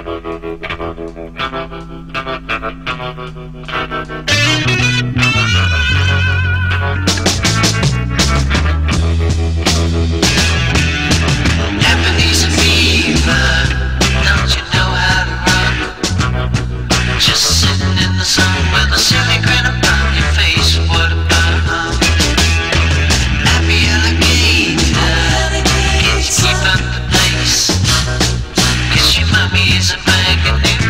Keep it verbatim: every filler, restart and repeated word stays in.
Ebenezer beaver, don't you know how to rock? Just sitting in the sun with a silly grin upon your face. What about happy alligator? Can't you keep up the pace? Guess your mommy is a bag of new.